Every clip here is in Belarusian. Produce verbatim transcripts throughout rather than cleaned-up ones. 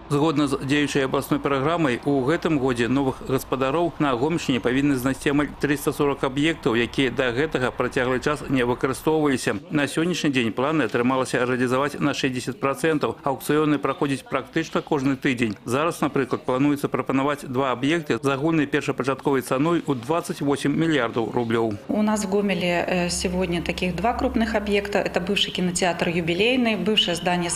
Згодна з дзеючай абласной праграмай, у гэтым годзе новых гаспадароў на Гомельшчыне павінны знайсці амаль триста сорок аб'ектаў, якія да гэтага працяглы час не выкарыстоўваліся. На сённяшні дзень планы атрымалася рэалізаваць на шестьдесят процентов. Аукцыёны праходзяць практычна кожны тыдзень. Зараз, напрыклад, плануецца прапанаваць два аб'екты з агульнай першапачатковай цаной у двадцать восемь миллиардов рублёў. У нас в Гомеле сегодня таких два крупных объекта. Это бывший кинотеатр «Юбилейный», бывшее здание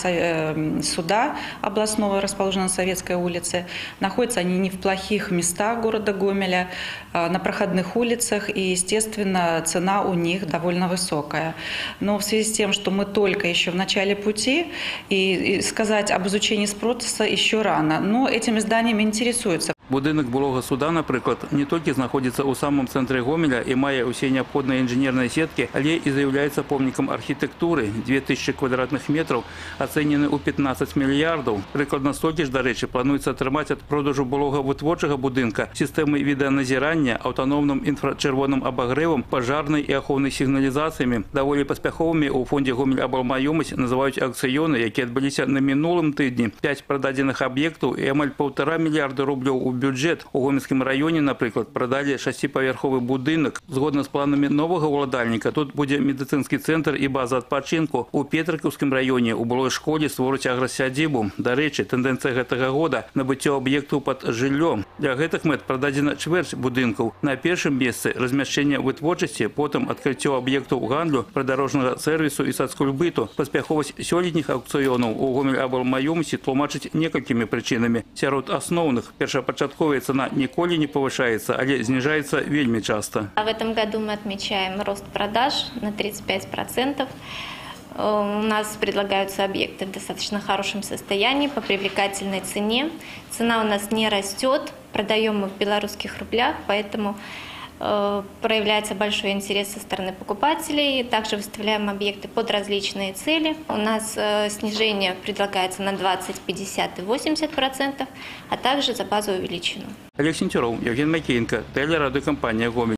суда областного, расположенное на Советской улице. Находятся они не в плохих местах города Гомеля, на проходных улицах, и, естественно, цена у них довольно высокая. Но в связи с тем, что мы только еще в начале пути, и сказать об изучении спроса еще рано, но этими зданиями интересуются. Будынак былога суда, напрыклад, не толькі знаходзіцца ў самом цэнтры Гомеля і мае ўсе неабходныя інжынерныя сеткі, але і з'яўляецца помнікам архітэктуры. две тысячи квадратных метров ацэнены ў пятнадцать мільярдаў. Прыкладна столькі ж, дарэчы, плануецца атрымаць ад продажу былога вытворчага будынка, сістэмы відэаназірання, аўтаномным інфрачырвоным абагрэвам, пажарнай і ахоўнай сігналізацыямі. Даволі паспяховымі ў фондзе «Гомель-Аблмаёмасць» называюць аукцыёны, якія адбыліся на мінулым тыдні. пять прададзеных аб'ектаў і амаль полтора мільярда рублёў у бюджет. У Гомельскім раёне, напрыклад, прадалі шасціпаверховы будынак. Згодна з планамі новага ўладальніка, тут будзе медыцынскі цэнтр і база адпачынку. У Петрыкаўскім раёне у былой школе створаць аграсядзібу. Дарэчы, тэндэнцыя гэтага года – набыццё аб'ектаў пад жыллё. Для гэтых мэт прададзена чвэрць будынкаў. На першым месцы размяшчэнне вытворчасці, потым адкрыццё аб'ектаў гандлю, прыдарожнага сэрвісу і сацкульбыту. Паспяховасць сёлетніх аукцыёнаў у Гомель-Аблмаёмасці тлумачыць некалькімі прычынамі. Сярод асноўных першапачатковая цена николи не повышается, але снижается вельми часто. В этом году мы отмечаем рост продаж на тридцать пять процентов. У нас предлагаются объекты в достаточно хорошем состоянии, по привлекательной цене. Цена у нас не растет, продаем мы в белорусских рублях, поэтому проявляется большой интерес со стороны покупателей. Также выставляем объекты под различные цели. У нас снижение предлагается на двадцать, пятьдесят и восемьдесят процентов, а также за базовую величину. Олег Сентеров, Евген Макеенко, телерадиокомпания «Гомель».